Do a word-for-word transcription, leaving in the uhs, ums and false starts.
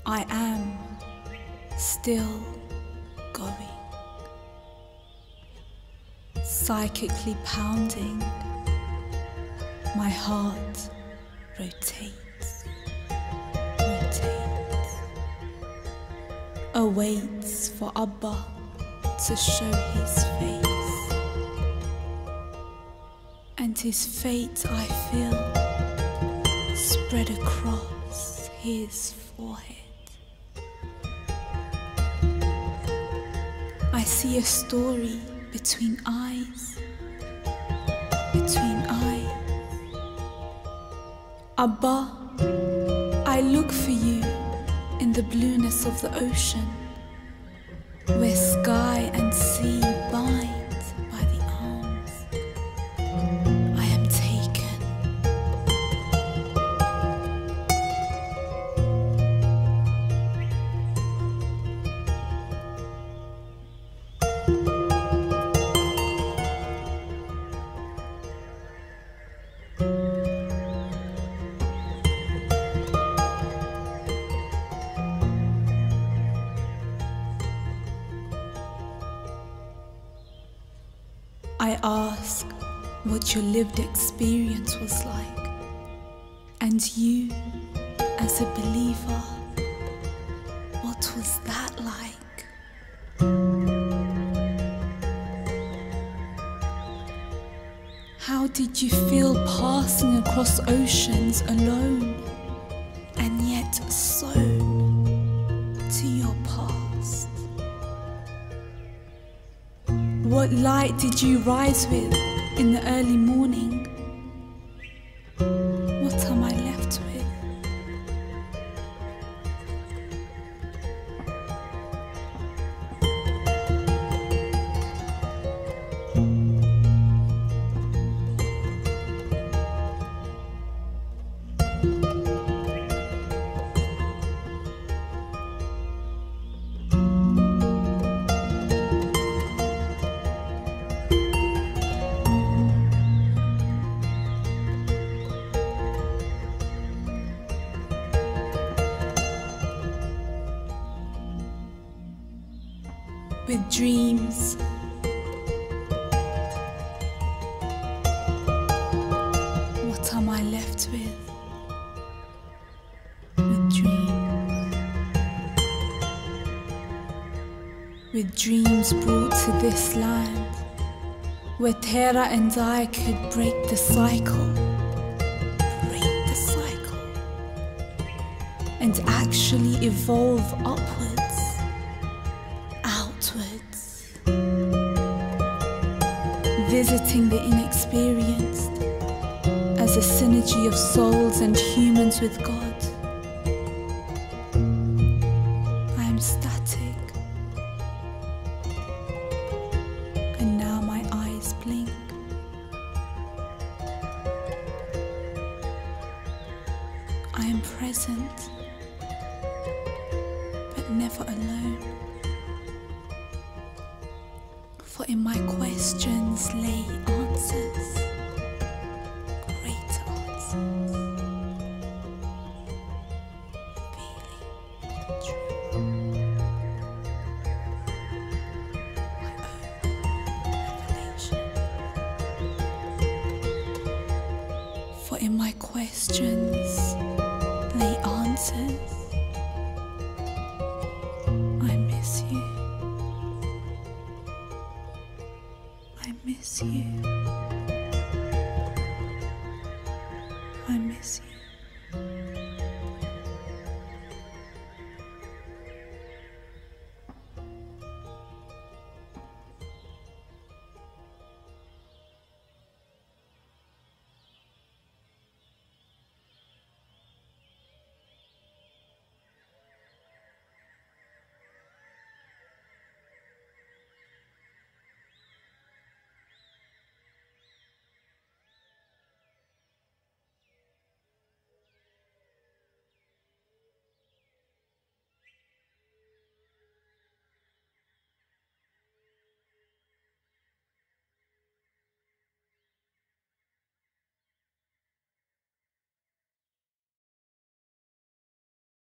I am still going, psychically pounding, my heart rotates, rotates, awaits for Abba to show his face, and his fate I feel spread across his forehead. I see a story between eyes, between eyes. Abba, I look for you in the blueness of the ocean, where sky and sea bind by the arms. I am taken. I ask what your lived experience was like, and you, as a believer, what was that like? How did you feel passing across oceans alone, and yet sewn to your past? What light did you rise with in the early morning? What am I left with? With dreams, what am I left with? With dreams, with dreams brought to this land, where Tera and I could break the cycle, break the cycle, and actually evolve upwards. Visiting the inexperienced as a synergy of souls and humans with God. I am static, and now my eyes blink. I am present, but never alone. For in my questions lay answers, great answers, feeling true, my own revelation. For in my questions lay answers. I miss you. I miss you. I miss you.